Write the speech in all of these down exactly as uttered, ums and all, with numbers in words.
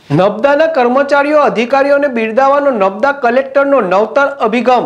નબદાના કર્મચારીઓ અધિકારીઓને બિરદાવવાનો નબદા કલેક્ટરનો નવતર અભિગમ।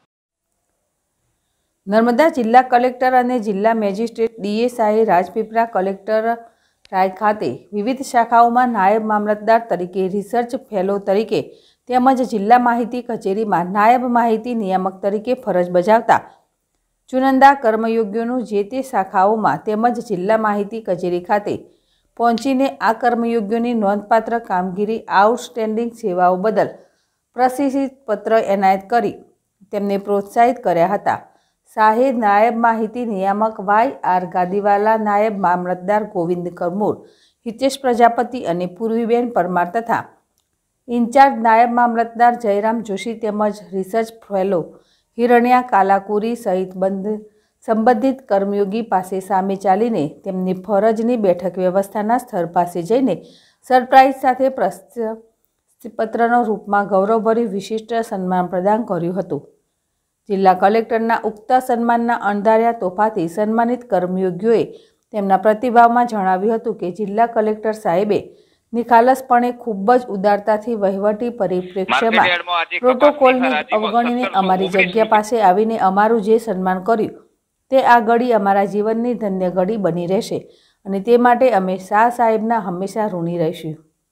નર્મદા જિલ્લા કલેક્ટર અને જિલ્લા મેજિસ્ટ્રેટ ડીએસઆઈ રાજપીપળા કલેક્ટર રાય ખાતે વિવિધ શાખાઓમાં નાયબ મામલતદાર તરીકે, રિસર્ચ ફેલો તરીકે તેમજ જિલ્લા માહિતી કચેરીમાં નાયબ માહિતી નિયામક તરીકે ફરજ બજાવતા ચુનંદા કર્મયોગીઓનું જે તે શાખાઓમાં તેમજ જિલ્લા માહિતી કચેરી ખાતે પહોંચીને આ કર્મયોગીઓની નોંધપાત્ર કામગીરી, આઉટસ્ટેન્ડિંગ સેવાઓ બદલ પ્રશિક્ષિત પત્ર એનાયત કરી તેમને પ્રોત્સાહિત કર્યા હતા। શાહે નાયબ માહિતી નિયામક વાય આર ગાદીવાલા, નાયબ મામલતદાર ગોવિંદ કરમોર, હિતેશ પ્રજાપતિ અને પૂર્વીબેન પરમાર તથા ઇન્ચાર્જ નાયબ મામલતદાર જયરામ જોશી તેમજ રિસર્ચ ફેલો હિરણ્યા કાલાકુરી સહિત બંધ સંબંધિત કર્મયોગી પાસે સામે ચાલીને તેમની ફરજની બેઠક વ્યવસ્થાના સ્થળ પાસે જઈને સરપ્રાઇઝ સાથે પ્રશસ્તિપત્રના રૂપમાં ગૌરવભર્યું વિશિષ્ટ સન્માન પ્રદાન કર્યું હતું। જિલ્લા કલેક્ટરના ઉક્ત સન્માનના અણધાર્યા તોફાથી સન્માનિત કર્મયોગીઓએ તેમના પ્રતિભાવમાં જણાવ્યું હતું કે જિલ્લા કલેક્ટર સાહેબે નિખાલસપણે ખૂબ જ ઉદારતાથી વહીવટી પરિપ્રેક્ષ્યમાં પ્રોટોકોલને અવગણીને અમારી જગ્યા પાસે આવીને અમારું જે સન્માન કર્યું તે આ ઘડી અમારા જીવનની ધન્ય ઘડી બની રહેશે અને તે માટે અમે શાહ સાહેબના હંમેશા ઋણી રહીશું।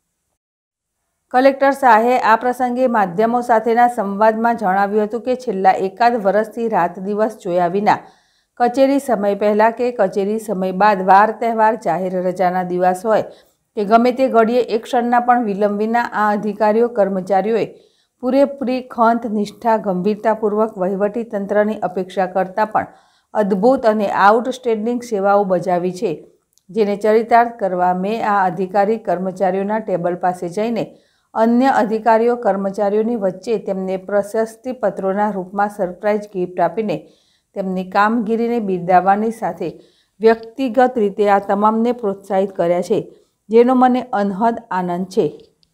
કલેક્ટર શાહે આ પ્રસંગે માધ્યમો સાથેના સંવાદમાં જણાવ્યું હતું કે છેલ્લા એકાદ વર્ષથી રાત દિવસ જોયા વિના કચેરી સમય પહેલાં કે કચેરી સમય બાદ, વાર તહેવાર, જાહેર રજાના દિવસ હોય કે ગમે તે ઘડીએ એક ક્ષણના પણ વિલંબ વિના આ અધિકારીઓ કર્મચારીઓએ પૂરેપૂરી ખંત, નિષ્ઠા, ગંભીરતાપૂર્વક વહીવટી તંત્રની અપેક્ષા કરતાં પણ અદ્ભુત અને આઉટસ્ટેન્ડિંગ સેવાઓ બજાવી છે, જેને ચરિતાર્થ કરવા મેં આ અધિકારી કર્મચારીઓના ટેબલ પાસે જઈને અન્ય અધિકારીઓ કર્મચારીઓની વચ્ચે તેમને પ્રશસ્તિપત્રોના રૂપમાં સરપ્રાઇઝ ગિફ્ટ આપીને તેમની કામગીરીને બિરદાવવાની સાથે વ્યક્તિગત રીતે આ તમામને પ્રોત્સાહિત કર્યા છે, જેનો મને અનહદ આનંદ છે।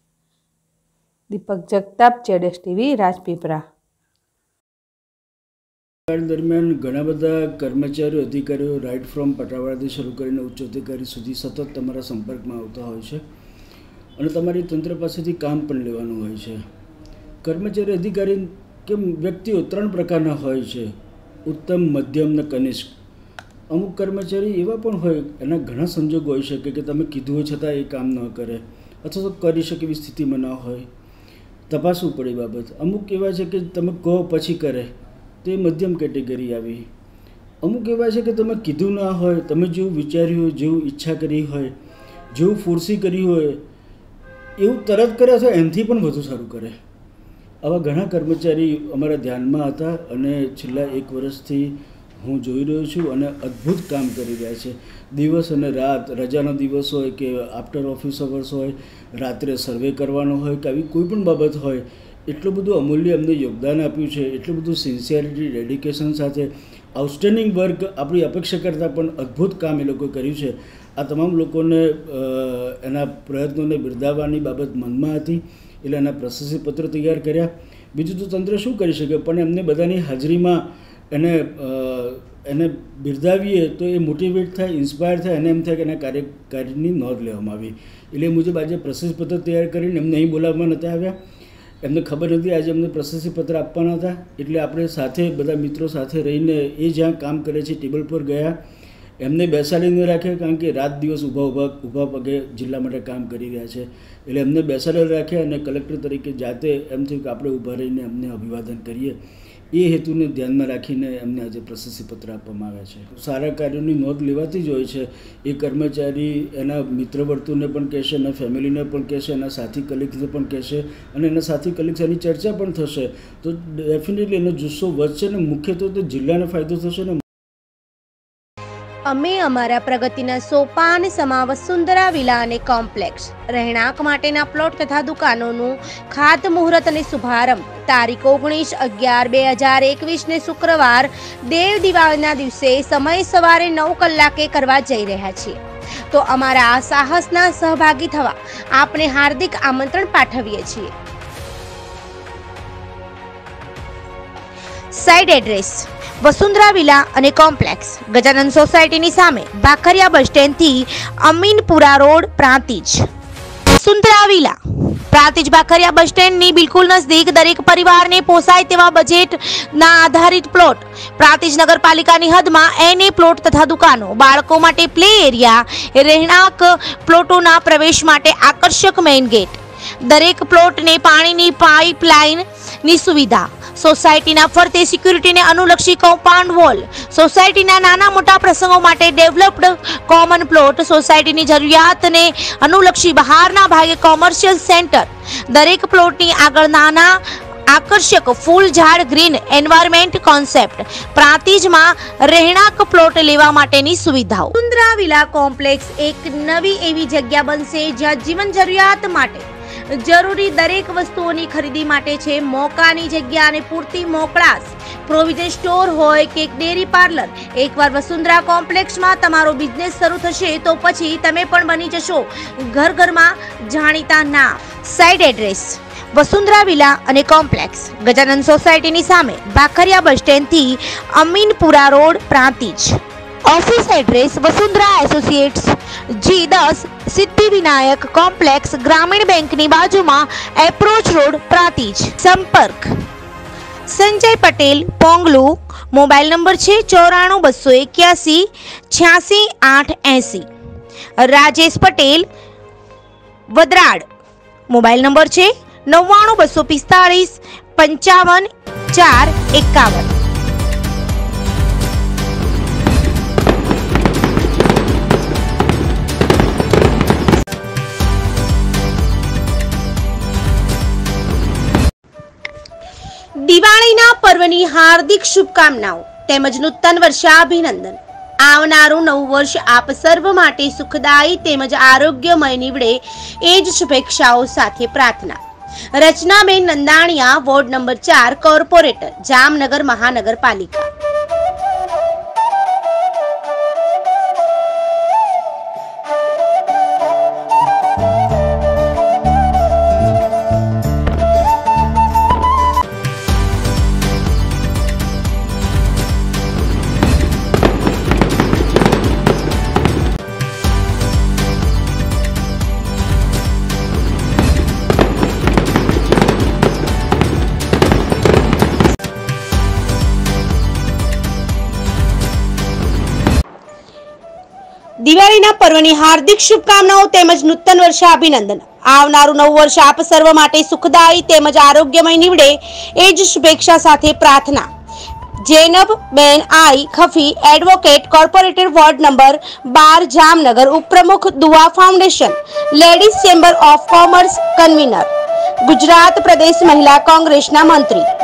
દીપક જગતાપ, જેડેશ ટીવી, રાજપીપળા। દરમિયાન ઘણા બધા કર્મચારીઓ, અધિકારીઓ રાઇટ ફ્રોમ પટાવાળાથી શરૂ કરીને ઉચ્ચ અધિકારી સુધી સતત તમારા સંપર્કમાં આવતા હોય છે અને તમારી તંત્ર પાસેથી કામ પણ લેવાનું હોય છે। કર્મચારી, અધિકારી કે વ્યક્તિઓ ત્રણ પ્રકારના હોય છે: ઉત્તમ, મધ્યમ ને કનિષ્ઠ। અમુક કર્મચારી એવા પણ હોય, એના ઘણા સંજોગો હોઈ શકે કે તમે કીધું હોય છતાં એ કામ ન કરે અથવા તો કરી શકે એવી સ્થિતિમાં ન હોય, તપાસવું પડે બાબત। અમુક એવા છે કે તમે કહો પછી કરે, તે મધ્યમ કેટેગરી આવી। અમુક એવા છે કે તમે કીધું ના હોય, તમે જેવું વિચાર્યું હોય, જેવું ઈચ્છા કરી હોય, જેવું ફોર્સી કરી હોય એવું તરત કરે અથવા એનાથી પણ વધુ સારું કરે। આવા ઘણા કર્મચારી અમારા ધ્યાનમાં હતા અને છેલ્લા એક વર્ષથી હું જોઈ રહ્યો છું અને અદ્ભુત કામ કરી રહ્યા છે। દિવસ અને રાત, રજાનો દિવસ હોય કે આફ્ટર ઓફિસ અવર્સ હોય, રાત્રે સર્વે કરવાનો હોય કે આવી કોઈ પણ બાબત હોય, એટલું બધું અમૂલ્ય અમને યોગદાન આપ્યું છે, એટલું બધું સિન્સિયરિટી, ડેડિકેશન સાથે આઉટસ્ટેન્ડિંગ વર્ક, આપણી અપેક્ષા કરતાં પણ અદ્ભુત કામ એ લોકોએ કર્યું છે। આ તમામ લોકોને એના પ્રયત્નોને બિરદાવવાની બાબત મનમાં હતી એટલે એના પ્રશસ્તિપત્ર તૈયાર કર્યા। બીજું તો તંત્ર શું કરી શકે, પણ એમને બધાની હાજરીમાં એને એને બિરદાવીએ તો એ મોટિવેટ થાય, ઇન્સ્પાયર થાય અને એમ થાય કે એના કાર્ય કાર્યની નોંધ લેવામાં આવી। એટલે એ મુજબ આજે પ્રશસ્તિપત્ર તૈયાર કરીને એમને અહીં બોલાવવા નહોતા આવ્યા, એમને ખબર નથી આજે અમને પ્રશસ્તિપત્ર આપવાના હતા, એટલે આપણે સાથે બધા મિત્રો સાથે રહીને એ જ્યાં કામ કરે છે ટેબલ પર ગયા, એમને બેસાડીને રાખ્યા, કારણ કે રાત દિવસ ઊભા ઊભા ઊભા પગે જિલ્લા માટે કામ કરી રહ્યા છે, એટલે એમને બેસાડેલ રાખ્યા અને કલેક્ટર તરીકે જાતે એમ થયું કે આપણે ઊભા રહીને એમને અભિવાદન કરીએ। એ હેતુને ધ્યાનમાં રાખીને એમને આજે પ્રશસ્તિપત્ર આપવામાં આવ્યા છે। સારા કાર્યોની નોંધ લેવાતી જ હોય છે। એ કર્મચારી એના મિત્ર વર્તુળને પણ કહેશે, એના ફેમિલીને પણ કહેશે, એના સાથી કલીગ્સને પણ કહેશે અને એના સાથી કલીગ્સ એની ચર્ચા પણ થશે, તો ડેફિનેટલી એનો જુસ્સો વધશે ને મુખ્યત્વે તો જિલ્લાને ફાયદો થશે ને। અમે અમારા પ્રગતિના સોપાન સમા વસુંધરા વિલા અને કોમ્પ્લેક્સ રહેણાંક માટેના પ્લોટ તથા દુકાનોનું ખાતમુહૂર્ત અને શુભારંભ તારીખ ઓગણીસ અગિયાર બે હજાર એકવીસ ને શુક્રવાર દેવ દિવાળીના દિવસે સમય સવારે નવ કલાકે કરવા જઈ રહ્યા છીએ, તો અમારા આ સાહસના સહભાગી થવા આપને હાર્દિક આમંત્રણ પાઠવીએ છીએ। સાઇટ એડ્રેસ: વસુંધરા વિલા અને કોમ્પ્લેક્સ, ગજાનંદ સોસાયટીની સામે, ભાખરિયા બસ સ્ટેન્ડથી Aminpura road, Prantij. Vasundhara villa Prantij Bakharia bus સ્ટેન્ડની બિલકુલ નજદીક દરેક પરિવારને પોસાય તેવા બજેટના આધારિત પ્લોટ, પ્રાંતિજ નગરપાલિકાની હદમાં એને પ્લોટ તથા દુકાનો, બાળકો માટે પ્લે એરિયા, રહેણાંક પ્લોટોના પ્રવેશ માટે આકર્ષક મેઇન ગેટ, દરેક પ્લોટને પાણીની પાઇપલાઇનની સુવિધા, સોસાયટીના ફરતે સિક્યુરિટીને અનુલક્ષી કમ્પાઉન્ડ વોલ, સોસાયટીના નાના મોટા પ્રસંગો માટે ડેવલપ્ડ કોમન પ્લોટ, સોસાયટીની જરૂરિયાતને અનુલક્ષી બહારના ભાગે કોમર્શિયલ સેન્ટર, દરેક પ્લોટની આગળ નાના આકર્ષક ફૂલ ઝાડ ગ્રીન એન્વાયરમેન્ટ કોન્સેપ્ટ, પ્રાંતિજમાં રહેણાંક પ્લોટ લેવા માટેની સુવિધાઓ. વસુંધરા વિલા કોમ્પ્લેક્સ એક નવી એવી જગ્યા બનશે જ્યાં જીવન જરૂરિયાત માટે જરૂરી દરેક વસ્તુઓની ખરીદી માટે છે મોકાની જગ્યા અને પૂરતી મોકળાશ. પ્રોવિઝન સ્ટોર હોય કે ડેરી પાર્લર, એકવાર વસુંધરા કોમ્પ્લેક્સમાં તમારો બિઝનેસ શરૂ થશે તો પછી તમે પણ બની જશો ઘર ઘરમાં જાણીતા નામ. સાઇડ એડ્રેસ વસુંધરા વિલા અને કોમ્પ્લેક્સ, ગજાનંદ સોસાયટીની સામે, બાખરિયા બસ સ્ટેન્ડથી Aminpura road, Prantij. Office address Vasundhara associates, G દસ, સિદ્ધિવિનાયક કોમ્પ્લેક્સ, ગ્રામીણ બેંકની બાજુમાં, એપ્રોચ રોડ, પ્રાંતિજ. સંપર્ક સંજય પટેલ, પોંગલુ. મોબાઈલ નંબર છે ચોરાણું બસો એક્યાસી છ્યાસી આઠ એસી. રાજેશ પટેલ, વદરાડ. મોબાઈલ નંબર છે નવ્વાણું બસો પિસ્તાળીસ પંચાવન ચાર એકાવન. દિવાળીના પર્વની હાર્દિક શુભકામનાઓ તેમજ નૂતન વર્ષાભિનંદન. આવનારું નવું વર્ષ આપ સર્વ માટે સુખદાયી તેમજ આરોગ્યમય નીવડે એ જ શુભેચ્છાઓ સાથે પ્રાર્થના. રચનાબેન નંદાણીયા, વોર્ડ નંબર ચાર, કોર્પોરેટર, જામનગર મહાનગરપાલિકા. દિવાળીના પર્વની હાર્દિક શુભકામનાઓ તેમજ નૂતન વર્ષાભિનંદન. આવનારું નવું વર્ષ આપ સર્વ માટે સુખદાયી તેમજ આરોગ્યમય નીવડે એ જ શુભેચ્છા સાથે પ્રાર્થના. જૈનબ બેન આઈ Khafi, advocate, corporator, ward number બાર, જામનગર. ઉપપ્રમુખ Dua foundation, ladies chamber of commerce, convener, Gujarat પ્રદેશ મહિલા કોંગ્રેસના મંત્રી.